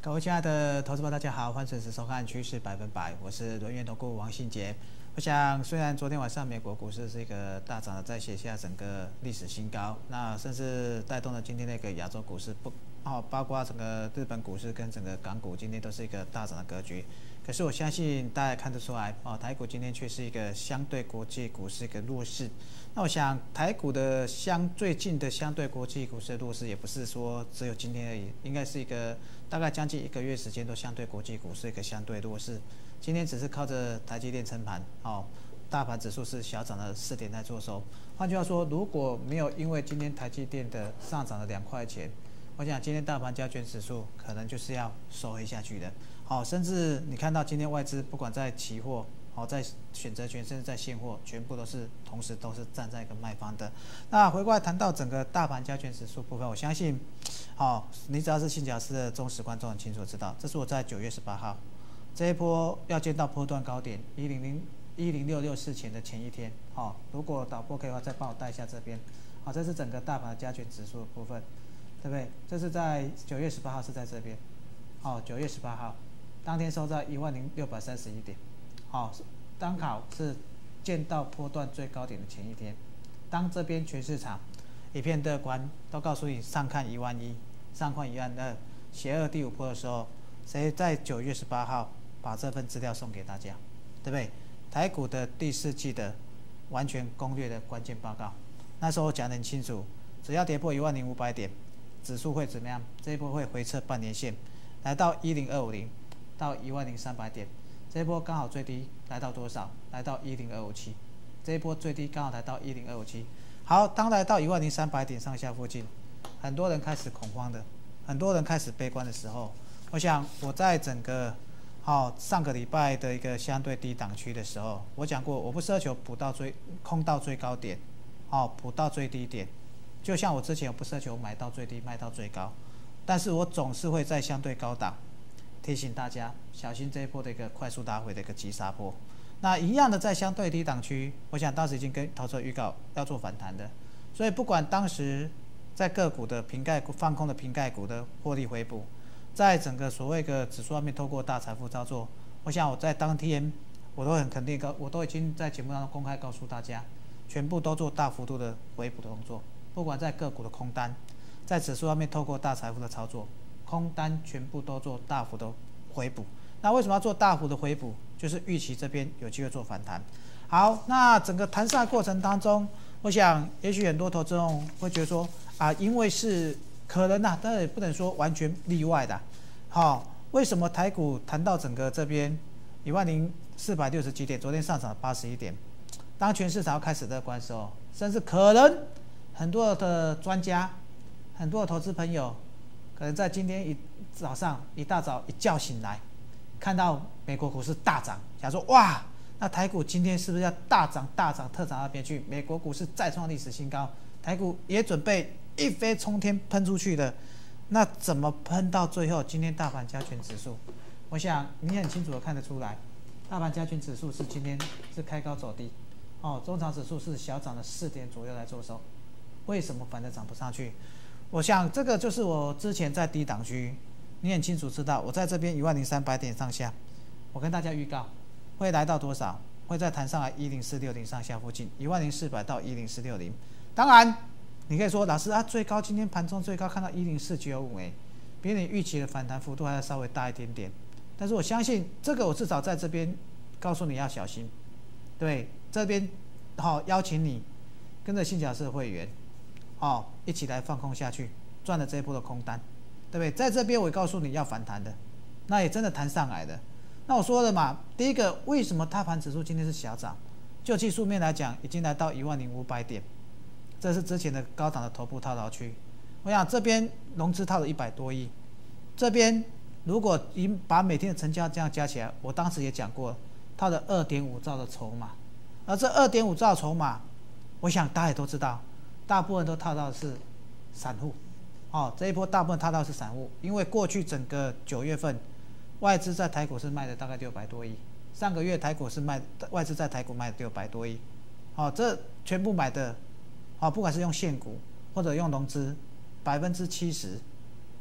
各位亲爱的投资者，大家好，欢迎准时收看《趋势百分百》，我是轮源投顾王信杰。我想，虽然昨天晚上美国股市是一个大涨的，在写下整个历史新高，那甚至带动了今天那个亚洲股市包括整个日本股市跟整个港股今天都是一个大涨的格局。可是我相信大家看得出来，台股今天却是一个相对国际股市一个弱势。那我想台股的最近的相对国际股市的弱势，也不是说只有今天而已，应该是一个大概将近1个月时间都相对国际股市一个相对弱势。今天只是靠着台积电撑盘，大盘指数是小涨了4点在做收。换句话说，如果没有因为今天台积电的上涨了2块钱，我想今天大盘加权指数可能就是要收黑下去的。甚至你看到今天外资不管在期货，在选择权，甚至在现货，全部同时都是站在一个卖方的。那回过来谈到整个大盘加权指数部分，我相信，你只要是信杰老师的忠实观众，很清楚知道，这是我在9月18号这一波要见到波段高点10664前的前一天。如果导播可以的话，再帮我带一下这边。这是整个大盘加权指数的部分，对不对？这是在9月18号是在这边。9月18号。当天收在10631点，刚好是见到波段最高点的前一天。当这边全市场一片乐观，都告诉你上看11000，上看12000，邪恶第5波的时候，谁在9月18号把这份资料送给大家，对不对？台股的第4季的完全攻略的关键报告，那时候我讲得很清楚，只要跌破10500点，指数会怎么样？这一波会回撤半年线，来到10250。到10300点，这一波刚好最低来到多少？来到10257，这一波最低刚好来到10257。好，当来到10300点上下附近，很多人开始恐慌的，很多人开始悲观的时候，我想我在整个上个礼拜的一个相对低档区的时候，我讲过，我不奢求空到最高点，补到最低点，就像我之前我不奢求买到最低卖到最高，但是我总是会在相对高档。提醒大家小心这一波的一个快速拉回的一个急杀波。那一样的在相对低档区，我想当时已经跟投资者预告要做反弹的，所以不管当时在个股的放空的瓶盖股的获利回补，在整个所谓的指数方面透过大财富操作，我想我在当天我都很肯定，我都已经在节目当中公开告诉大家，全部都做大幅度的回补的动作，不管在个股的空单，在指数方面透过大财富的操作。空单全部都做大幅的回补，那为什么要做大幅的回补？就是预期这边有机会做反弹。好，那整个弹上的过程当中，我想也许很多投资人会觉得说因为是可能但也不能说完全例外的。为什么台股谈到整个这边10460几点，昨天上涨了81点，当全市场要开始乐观的时候，甚至可能很多的专家、很多的投资朋友。可能在今天一大早一觉醒来，看到美国股市大涨，想说哇，那台股今天是不是要大涨特涨那边去？美国股市再创历史新高，台股也准备一飞冲天喷出去的，那怎么喷到最后？今天大盘加权指数，我想你很清楚的看得出来，大盘加权指数是今天是开高走低，中长指数是小涨了4点左右来做收，为什么反而涨不上去？我想这个就是我之前在低档区，你很清楚知道，我在这边10300点上下，我跟大家预告会来到多少？会再弹上来10460上下附近，10400到10460。当然，你可以说老师最高今天盘中最高看到10495，比你预期的反弹幅度还要稍微大一点点。但是我相信这个我至少在这边告诉你要小心，对，这边邀请你跟着信杰老师的会员。一起来放空下去，赚了这一波的空单，对不对？在这边我也告诉你要反弹的，那也真的弹上来的。那我说了嘛，第一个，为什么大盘指数今天是小涨？就技术面来讲，已经来到10500点，这是之前的高档的头部套牢区。我想这边融资套了100多亿，这边如果把每天的成交这样加起来，我当时也讲过，套了2.5兆的筹码，而这2.5兆筹码，我想大家也都知道。大部分都套到的是散户，这一波大部分套到的是散户，因为过去整个9月份，外资在台股是卖的大概600多亿，上个月台股是外资在台股卖的600多亿，这全部买的，不管是用现股或者用融资，70%，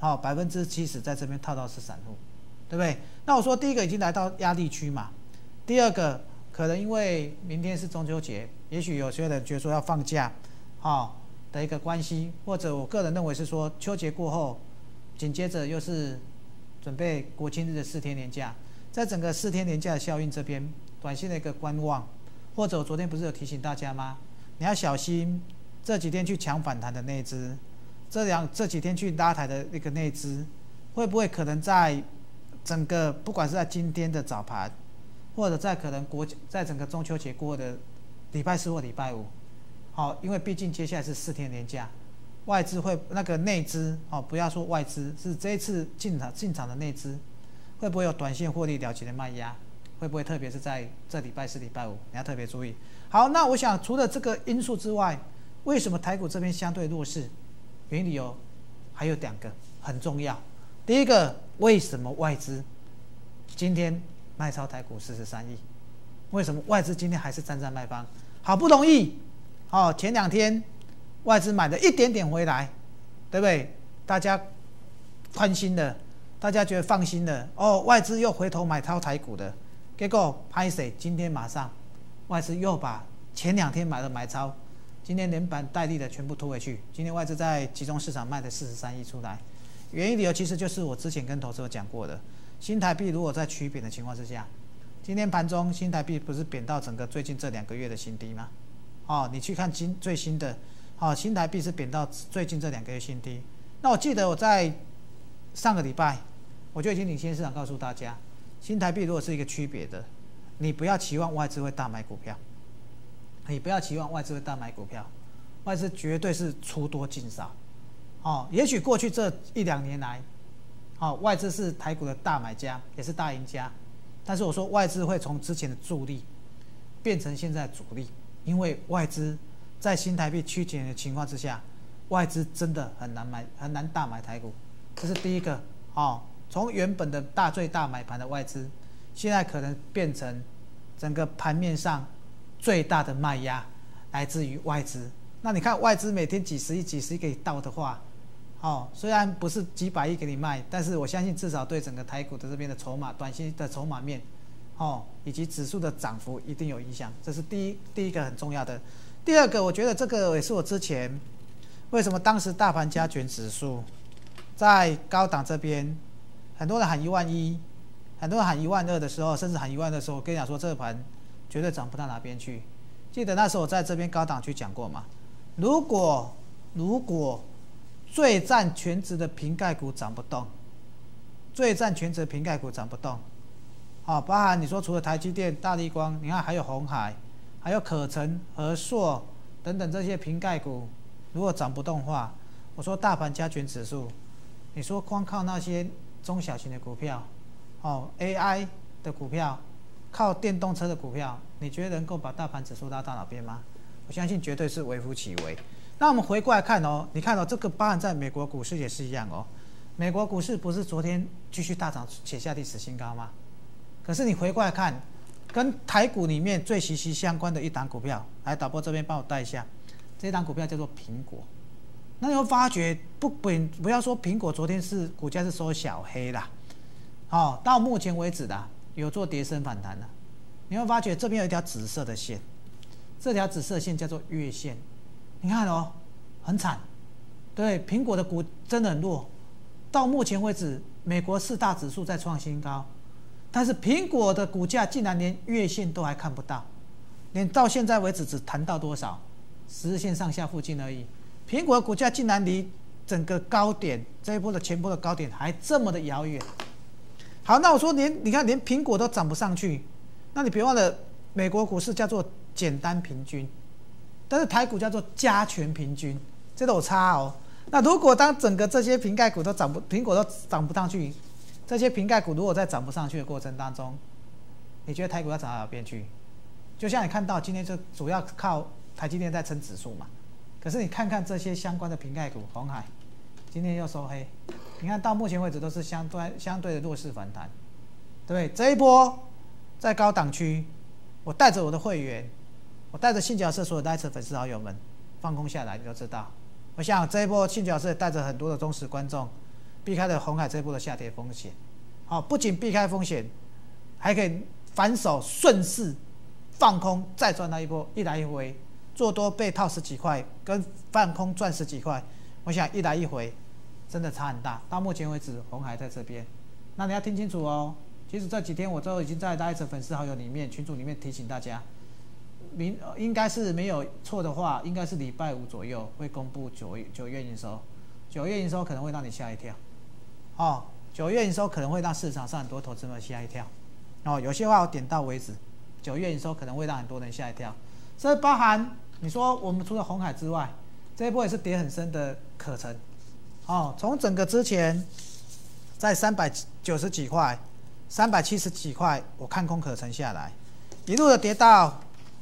好，70%在这边套到是散户，对不对？那我说第一个已经来到压力区嘛，第二个可能因为明天是中秋节，也许有些人觉得说要放假，的一个关系，或者我个人认为是说秋节过后，紧接着又是准备国庆日的4天连假，在整个4天连假的效应这边，短线的一个观望，或者我昨天不是有提醒大家吗？你要小心这几天去抢反弹的那只，这几天去拉抬的一个那只，会不会可能在整个不管是在今天的早盘，或者在可能在整个中秋节过后的礼拜4或礼拜5，因为毕竟接下来是4天连假，外资会那个内资不要说外资，是这一次进场的内资，会不会有短线获利了结的卖压？会不会特别是在这礼拜4、礼拜5，你要特别注意。好，那我想除了这个因素之外，为什么台股这边相对弱势？原因理由还有2个很重要。第一个，为什么外资今天卖超台股43亿？为什么外资今天还是站在卖方？好不容易，前2天外资买了一点点回来，对不对？大家宽心了，大家觉得放心了。外资又回头买超台股的，结果拍谁？今天马上外资又把前2天买的买超，今天连板带利的全部拖回去。今天外资在集中市场卖的43亿出来，原因理由其实就是我之前跟投资者讲过的，新台币如果在趋贬的情况之下，今天盘中新台币不是贬到整个最近这2个月的新低吗？你去看最新的，新台币是贬到最近这2个月新低。那我记得我在上个礼拜我就已经领先市场告诉大家，新台币如果是一个区别的，你不要期望外资会大买股票，外资绝对是出多进少。也许过去这1、2年来，外资是台股的大买家，也是大赢家，但是我说外资会从之前的助力变成现在的主力，因为外资在新台币趋减的情况之下，外资真的很难大买台股，这是第一个。从原本的最大买盘的外资，现在可能变成整个盘面上最大的卖压来自于外资。那你看外资每天几十亿给你倒的话，虽然不是几百亿给你卖，但是我相信至少对整个台股的这边的筹码、短期的筹码面，以及指数的涨幅一定有影响。这是第一个很重要的。第二个，我觉得这个也是我之前为什么当时大盘加权指数在高档这边，很多人喊11000，很多人喊12000的时候，甚至喊12000的时候，我跟你讲说这个盘绝对涨不到哪边去。记得那时候我在这边高档区讲过嘛，如果最占全值的瓶盖股涨不动，包含你说除了台积电、大立光，你看还有鸿海，还有可成、和硕等等这些瓶盖股，如果涨不动的话，我说大盘加权指数，你说光靠那些中小型的股票，AI 的股票，靠电动车的股票，你觉得能够把大盘指数拉到哪边吗？我相信绝对是微乎其微。那我们回过来看你看这个包含在美国股市也是一样美国股市不是昨天继续大涨写下历史新高吗？可是你回过来看，跟台股里面最息息相关的一档股票，来导播这边帮我带一下，这档股票叫做苹果。那你会发觉不要说苹果昨天股价是收小黑啦，到目前为止的有做跌升反弹的，你会发觉这边有一条紫色的线，这条紫色线叫做月线，你看很惨，对，苹果的股真的很弱，到目前为止美国4大指数在创新高，但是苹果的股价竟然连月线都还看不到，连到现在为止只谈到多少10日线上下附近而已。苹果的股价竟然离整个高点这一波的前波的高点还这么的遥远。好，那我说你看连苹果都涨不上去，那你别忘了美国股市叫做简单平均，但是台股叫做加权平均，这都有差那如果当整个这些苹果都涨不上去，这些瓶盖股如果在涨不上去的过程当中，你觉得台股要涨到哪边去？就像你看到今天就主要靠台积电在撑指数嘛，可是你看看这些相关的瓶盖股，鸿海今天又收黑，你看到目前为止都是相对的弱势反弹，对不对？这一波在高档区，我带着我的会员，我带着信角社所有的粉丝好友们放空下来，你都知道。我想这一波信角社带着很多的忠实观众， 避开了鸿海这波的下跌风险。好，不仅避开风险，还可以反手顺势放空，再赚到一波，一来一回，做多被套10几块，跟放空赚10几块，我想一来一回真的差很大。到目前为止，鸿海在这边，那你要听清楚哦。其实这几天我都已经在大家粉丝好友里面、群组里面提醒大家，应该是没有错的话，应该是礼拜5左右会公布九月营收。9月营收可能会让你吓一跳，哦，9月营收可能会让市场上很多投资者吓一跳，哦，有些话我点到为止。9月营收可能会让很多人吓一跳，这包含你说我们除了鸿海之外，这一波也是跌很深的可成，哦，从整个之前在390几块、370几块，我看空可成下来，一路的跌到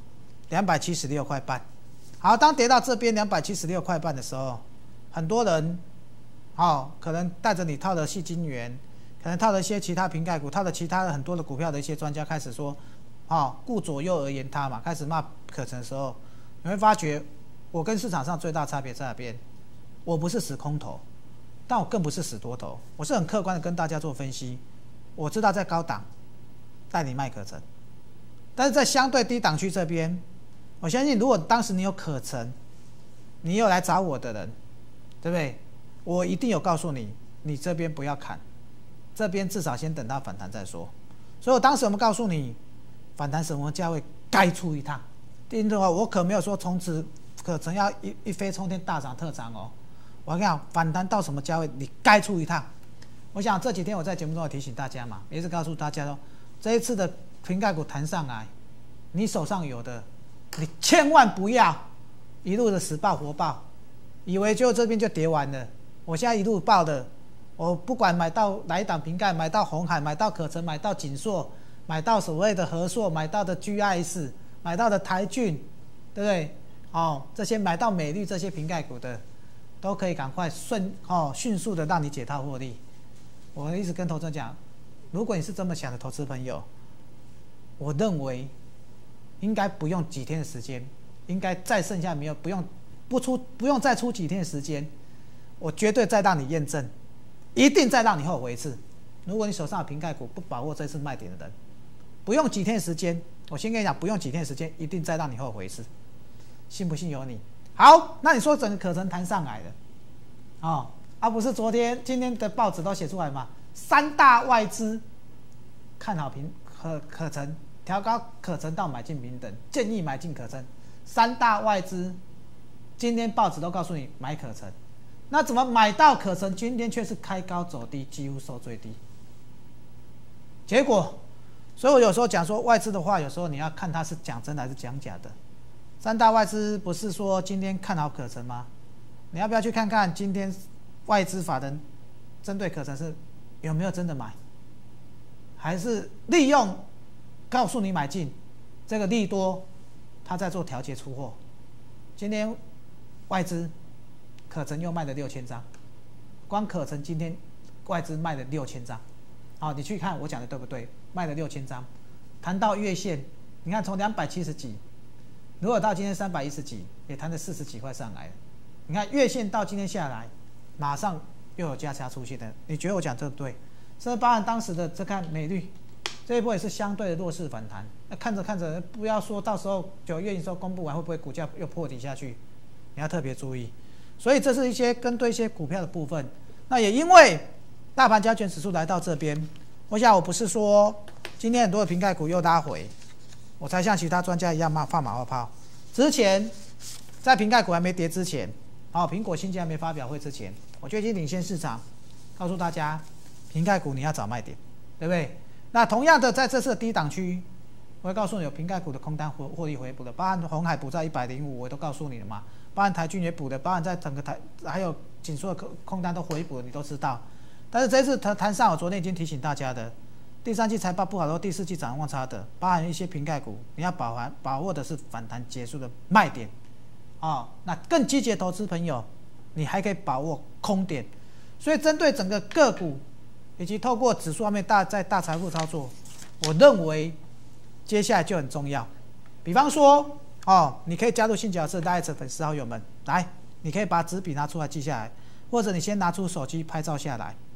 276块半。好，当跌到这边276块半的时候，很多人，可能带着你套的矽晶圆，可能套了一些其他瓶盖股，套了其他的很多的股票的一些专家开始说，顾左右而言他嘛，开始骂可成的时候，你会发觉，我跟市场上最大差别在哪边？我不是死空头，但我更不是死多头，我是很客观的跟大家做分析。我知道在高档带你卖可成，但是在相对低档区这边，我相信如果当时你有可成，你有来找我的人，对不对？我一定有告诉你，你这边不要砍，这边至少先等它反弹再说。所以我当时我们告诉你，反弹什么价位该出一趟。第一的话，我可没有说从此可成要一飞冲天大涨特涨哦。我跟你讲，反弹到什么价位你该出一趟。我想这几天我在节目中有提醒大家嘛，也是告诉大家说，这一次的瓶盖股弹上来，你手上有的，你千万不要一路的死抱活抱，以为就这边就跌完了。我现在一路抱的，我不管买到哪一档瓶盖，买到鸿海，买到可成，买到锦硕，买到所谓的和硕，买到的 GIS， 买到的台骏，对不对？这些买到美绿这些瓶盖股的，都可以赶快迅速的让你解套获利。我一直跟投资者讲，如果你是这么想的投资朋友，我认为应该不用几天的时间，应该再剩下没有不用再出几天的时间，我绝对再让你验证，一定再让你后悔一次。如果你手上有瓶盖股不把握这次卖点的人，不用几天的时间，我先跟你讲，不用几天的时间，一定再让你后悔一次，信不信由你。好，那你说整个可成弹上来了，不是今天的报纸都写出来吗？3大外资看好可成，调高可成到买进平等，建议买进可成。3大外资今天报纸都告诉你买可成，那怎么买到可成？今天却是开高走低，几乎收最低。结果，所以我有时候讲说外资的话，有时候你要看他是讲真的还是讲假的。3大外资不是说今天看好可成吗？你要不要去看看今天外资法人针对可成是有没有真的买，还是利用告诉你买进这个利多，他在做调节出货。今天外资可成又卖了6000张，光可成今天外资卖了6000张。好，你去看我讲的对不对？卖了6000张，谈到月线，你看从270几，如果到今天310几，也谈了40几块上来了。你看月线到今天下来，马上又有价差出现的，你觉得我讲对不对？这包含当时的这看美绿，这一波也是相对的弱势反弹。那看着看着，不要说到时候9月营收公布完会不会股价又破底下去，你要特别注意。所以这是一些跟对一些股票的部分。那也因为大盘加权指数来到这边，我想我不是说今天很多的瓶盖股又拉回，我才像其他专家一样放马后炮。之前在瓶盖股还没跌之前，苹果新机还没发表会之前，我就已经领先市场，告诉大家，瓶盖股你要找卖点，对不对？那同样的，在这次的低档区，我会告诉你有瓶盖股的空单获利回补的，包含鸿海补在105，我都告诉你了嘛。包含台骏也补的，包含在整个还有紧缩的空单都回补的，你都知道。但是这次谈上，我昨天已经提醒大家的，第3季财报不好的，第4季展望差的，包含一些瓶盖股，你要把握的是反弹结束的卖点。那更积极的投资朋友，你还可以把握空点。所以针对整个个股以及透过指数方面在大财富操作，我认为接下来就很重要。比方说，你可以加入新角色Light粉丝好友们，来，你可以把纸笔拿出来记下来，或者你先拿出手机拍照下来。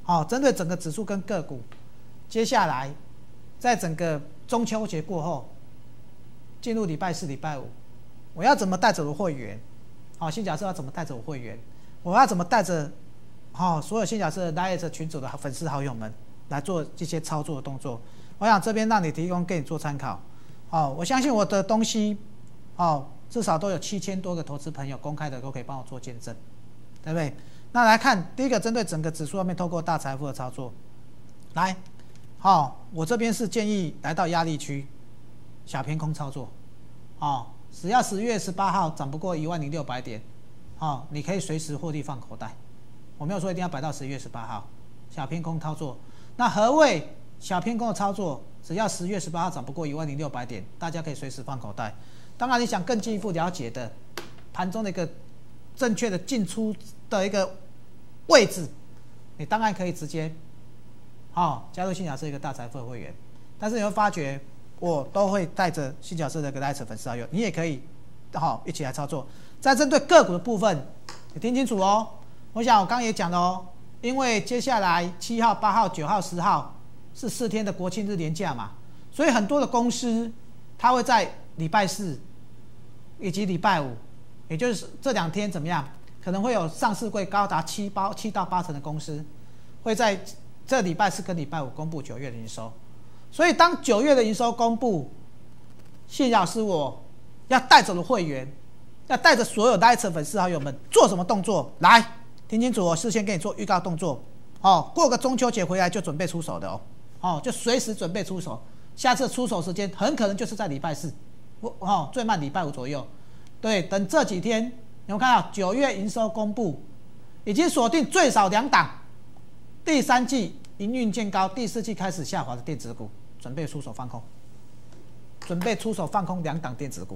好，针对整个指数跟个股，接下来在整个中秋节过后，进入礼拜四、礼拜五，我要怎么带着我的会员？好，新假设要怎么带着我会员？我要怎么带着所有新假设来着群组的粉丝好友们来做这些操作的动作？我想这边让你提供给你做参考。我相信我的东西，至少都有7000多个投资朋友公开的都可以帮我做见证，对不对？那来看第一个，针对整个指数方面，透过大财富的操作，来，我这边是建议来到压力区，小偏空操作，只要10月18号涨不过10600点，你可以随时获利放口袋。我没有说一定要摆到10月18号，小偏空操作。那何谓小偏空的操作？只要10月18号涨不过10600点，大家可以随时放口袋。当然，你想更进一步了解的盘中的一个正确的进出的一个位置，你当然可以直接加入新角色一个大财富的会员。但是你会发觉，我都会带着新角色的一个 Line 粉丝好友，你也可以一起来操作。在针对个股的部分，你听清楚哦。我想我刚刚也讲了哦，因为接下来7号、8号、9号、10号是4天的国庆日连假嘛，所以很多的公司它会在礼拜四以及礼拜五，也就是这2天怎么样？可能会有上市柜高达7到8成的公司会在这礼拜四跟礼拜五公布9月的营收。所以当9月的营收公布，谢老师我要带着我的会员，要带着所有 Line 粉丝好友们做什么动作？来，听清楚，我事先给你做预告动作。过个中秋节回来就准备出手的就随时准备出手。下次出手时间很可能就是在礼拜四，最慢礼拜五左右。对，等这几天，你们看到9月营收公布，已经锁定最少2档，第3季营运见高，第4季开始下滑的电子股，准备出手放空，准备出手放空2档电子股。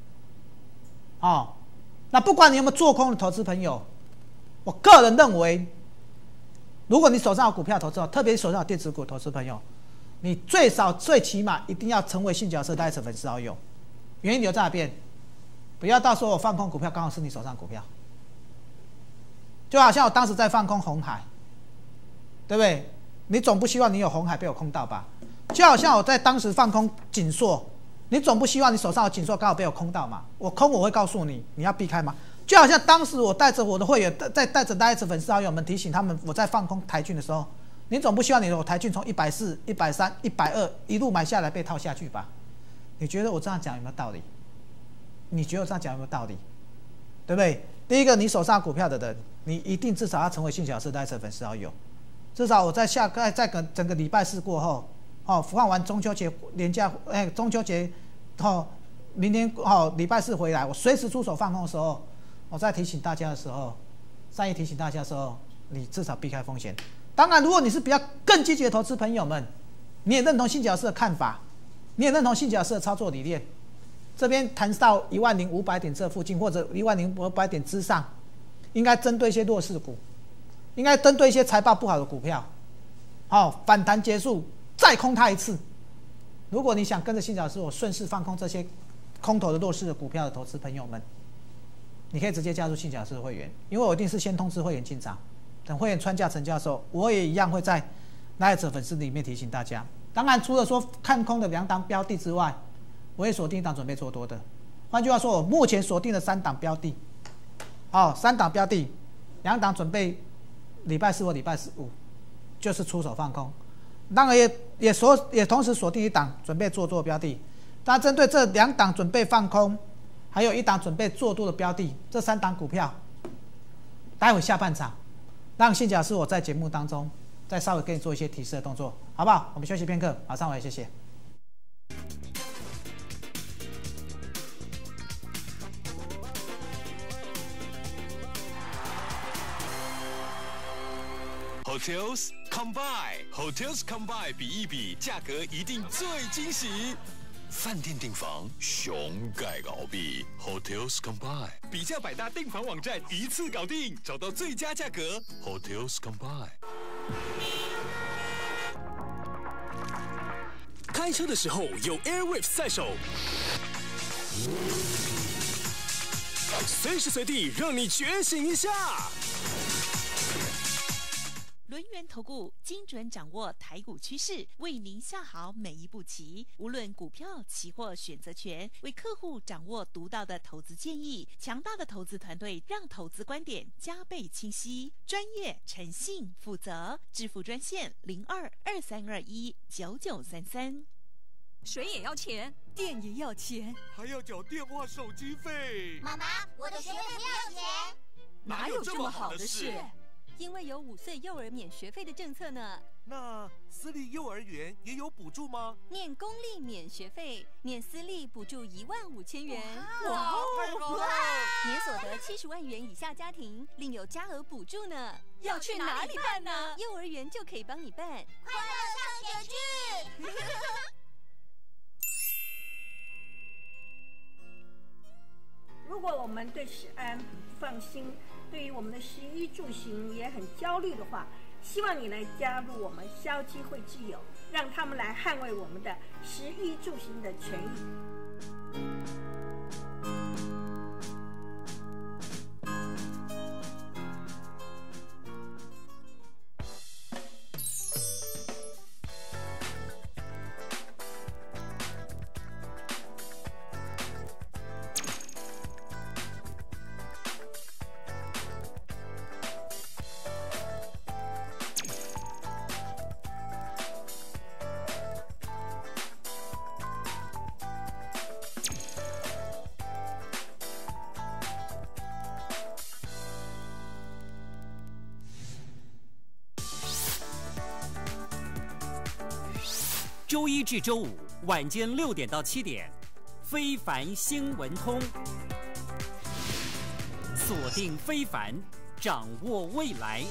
那不管你有没有做空的投资朋友，我个人认为，如果你手上有股票投资，特别是手上有电子股投资朋友，你最起码一定要成为新角色Line粉丝好友。原因留在哪边？不要到时候我放空股票刚好是你手上股票，就好像我当时在放空鸿海，对不对？你总不希望你有鸿海被我空到吧？就好像我在当时放空锦硕，你总不希望你手上有锦硕刚好被我空到嘛？我空我会告诉你，你要避开嘛。就好像当时我带着我的会员，带着Line粉丝好友们提醒他们，我在放空台骏的时候，你总不希望你的台骏从140、130、120一路买下来被套下去吧？你觉得我这样讲有没有道理？你觉得我这样讲有没有道理？对不对？第一个，你手上股票的人，你一定至少要成为新角色Line粉丝好友。至少我在整个礼拜四过后，放完中秋节连假，中秋节明天礼拜四回来，我随时出手放空的时候，我在提醒大家的时候，善意提醒大家的时候，你至少避开风险。当然，如果你是比较更积极的投资朋友们，你也认同新角色的看法，你也认同新角色的操作理念，这边谈到10500点这附近，或者10500点之上，应该针对一些弱势股，应该针对一些财报不好的股票，反弹结束再空它一次。如果你想跟着新角色我顺势放空这些空头的弱势的股票的投资朋友们，你可以直接加入新角色的会员，因为我一定是先通知会员进场，等会员穿价成交的时候，我也一样会在Line粉丝里面提醒大家。当然，除了说看空的2档标的之外，我也锁定一档准备做多的。换句话说，我目前锁定了3档标的，3档标的，2档准备礼拜四或礼拜五就是出手放空。当然也同时锁定1档准备做多的标的。当然，针对这2档准备放空，还有1档准备做多的标的，这3档股票，待会下半场，让新角色我在节目当中再稍微给你做一些提示的动作，好不好？我们休息片刻，马上回来，谢谢。 Hotels Combine，Hotels Combine 比一比，价格一定最惊喜。饭店订房，熊盖高比 Hotels Combine， 比价百大订房网站一次搞定，找到最佳价格 Hotels Combine。开车的时候有 Airwaves 在手，随时随地让你觉醒一下。 轮源投顾精准掌握台股趋势，为您下好每一步棋。无论股票、期货、选择权，为客户掌握独到的投资建议。强大的投资团队，让投资观点加倍清晰、专业、诚信、负责。致富专线02-2321-9933。 水也要钱，电也要钱， 还要缴电话手机费。 妈妈，我的学费不要钱。 哪有这么好的事？因为有5岁幼儿免学费的政策呢。 那私立幼儿园也有补助吗？ 念公立免学费，念私立补助15000元。 哇，太好了！ 年所得70万元以下家庭另有加额补助呢。要去哪里办呢？幼儿园就可以帮你办。 快乐上学去！ 如果我们对食安不放心，对于我们的食衣住行也很焦虑的话，希望你来加入我们消基会之友，让他们来捍卫我们的食衣住行的权益。 周一至周五晚间6点到7点，非凡新闻通，锁定非凡，掌握未来。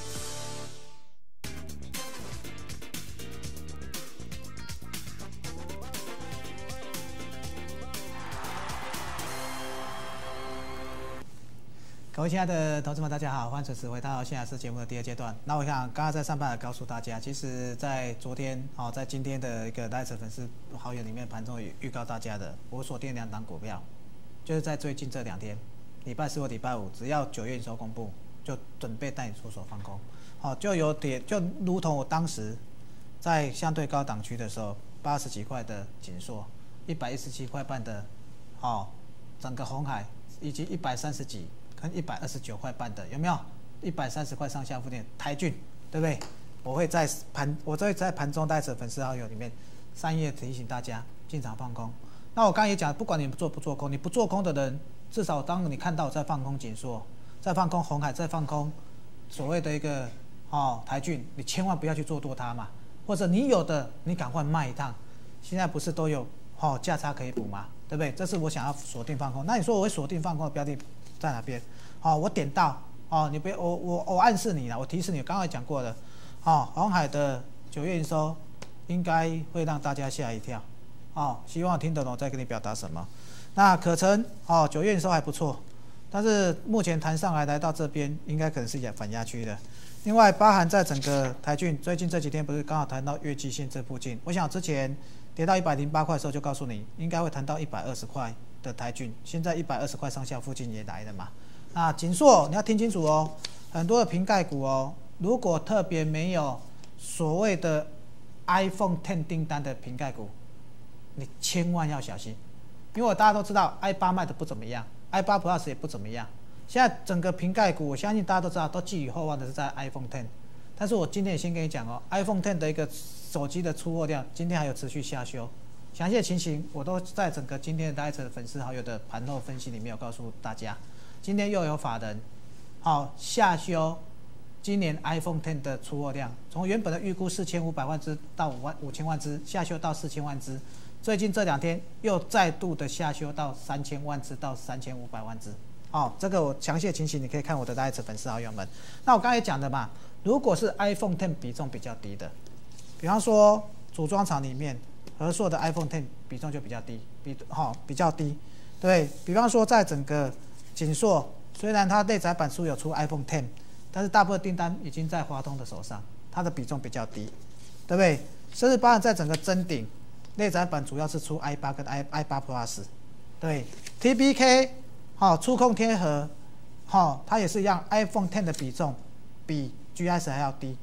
各位亲爱的投资们，大家好，欢迎准时回到现在是节目的第2阶段。那我想刚刚在上半也告诉大家，其实在昨天在今天的一个LINE粉丝好友里面盘中也预告大家的，我锁定2档股票，就是在最近这2天，礼拜4或礼拜5，只要9月营收公布，就准备带你出手放空。就如同我当时在相对高档区的时候，80几块的锦硕，117块半的整个鸿海，以及130几。跟129块半的有没有？130块上下附近，台骏对不对？我会在盘中带着粉丝好友里面3页提醒大家进场放空。那我刚刚也讲，不管你做不做空，你不做空的人，至少当你看到我在放空锦硕，在放空鸿海，在放空所谓的一个台骏，你千万不要去做多它嘛，或者你有的你赶快卖一趟。现在不是都有价差可以补吗？对不对？这是我想要锁定放空。那你说我会锁定放空的标的在哪边？我点到你不要我暗示你了，我提示你，刚才讲过的，鸿海的9月营收应该会让大家吓一跳，希望听得懂我在跟你表达什么。那可成9月营收还不错，但是目前弹上来到这边，应该可能是反压区的。另外，包含在整个台骏最近这几天不是刚好弹到月季线这附近，我想之前跌到108块的时候就告诉你，应该会弹到120块的台骏，现在120块上下附近也来了嘛。那锦硕你要听清楚哦，很多的瓶盖股哦，如果特别没有所谓的 iPhone 10订单的瓶盖股，你千万要小心，因为大家都知道 i8 卖的不怎么样，i8 Plus 也不怎么样。现在整个瓶盖股，我相信大家都知道，都寄予厚望的是在 iPhone 10。但是我今天也先跟你讲哦 ，iPhone 10的一个手机的出货量，今天还有持续下修。详细的情形，我都在整个今天的大家的粉丝好友的盘后分析里面有告诉大家。今天又有法人下修今年 iPhone 10的出货量，从原本的预估4500万只到5000万只，下修到4000万只。最近这2天又再度的下修到3000万只到3500万只。这个我详细的情形你可以看我的大家粉丝好友们。那我刚才也讲的嘛，如果是 iPhone 10比重比较低的，比方说组装厂里面和硕的 iPhone 10比重就比较低，比较低，对，比方说在整个锦硕，虽然它内载版书有出 iPhone 10，但是大部分订单已经在华通的手上，它的比重比较低，对不对？甚至包含在整个臻鼎内载版主要是出 i8 跟 i8 Plus， 对 ，TBK 触控贴合，它也是一样 ，iPhone 10的比重比 GS 还要低，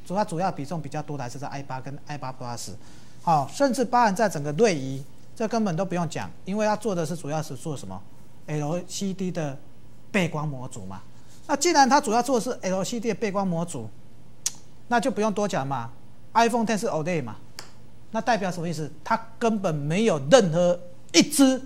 主要比重比较多的还是在 i8 跟 i8 Plus， 好，甚至包含在整个锐仪，这根本都不用讲，因为它做的是主要是做什么 LCD 的背光模组嘛。那既然它主要做的是 LCD 的背光模组，那就不用多讲嘛。iPhone X 是 OLED 嘛，那代表什么意思？它根本没有任何一支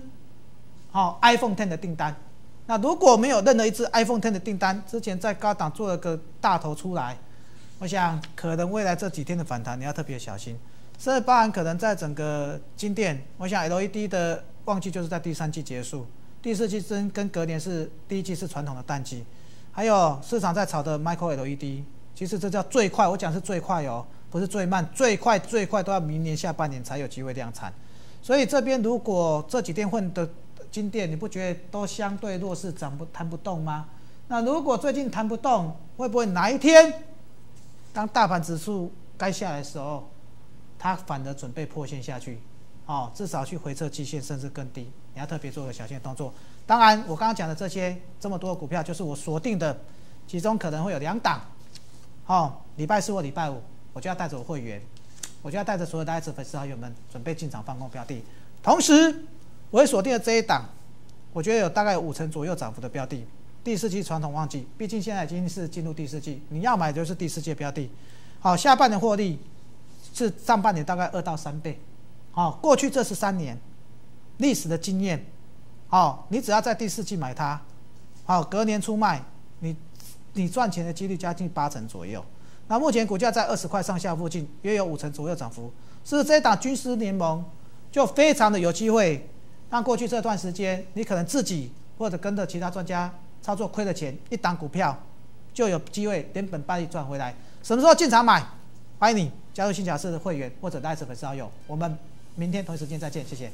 iPhone X 的订单。那如果没有任何一支 iPhone X 的订单，之前在高档做了个大头出来，我想可能未来这几天的反弹你要特别小心。甚至包含可能在整个晶电，我想 LED 的旺季就是在第3季结束，第4季跟隔年是第1季是传统的淡季。还有市场在炒的 Micro LED， 其实这叫最快，我讲是最快哦，不是最慢，最快都要明年下半年才有机会量产。所以这边如果这几天混的晶电，你不觉得都相对弱势，弹不动吗？那如果最近弹不动，会不会哪一天当大盘指数该下来的时候，它反而准备破线下去？至少去回测季线甚至更低，你要特别做个小心的动作。当然，我刚刚讲的这么多的股票，就是我锁定的，其中可能会有2档，礼拜4或礼拜5，我就要带着我会员，我就要带着所有的爱子粉丝好友们准备进场放空标的。同时，我会锁定的这一档，我觉得有大概5成左右涨幅的标的。第4季传统旺季，毕竟现在已经是进入第4季，你要买的就是第4季的标的。好，下半年获利是上半年大概2到3倍。过去这13年历史的经验，你只要在第4季买它，隔年出卖，你赚钱的几率将近8成左右。那目前股价在20块上下附近，约有5成左右涨幅，是这一档军师联盟就非常的有机会，让过去这段时间你可能自己或者跟着其他专家操作亏的钱，一档股票就有机会连本带利赚回来。什么时候进场买？欢迎你加入新甲士的会员或者赖子粉丝好友，我们明天同一时间再见，谢谢。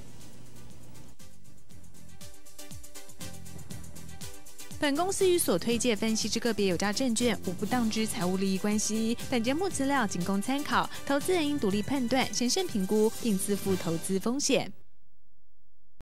本公司与所推介分析之个别有价证券无不当之财务利益关系。本节目资料仅供参考，投资人应独立判断、审慎评估，并自负投资风险。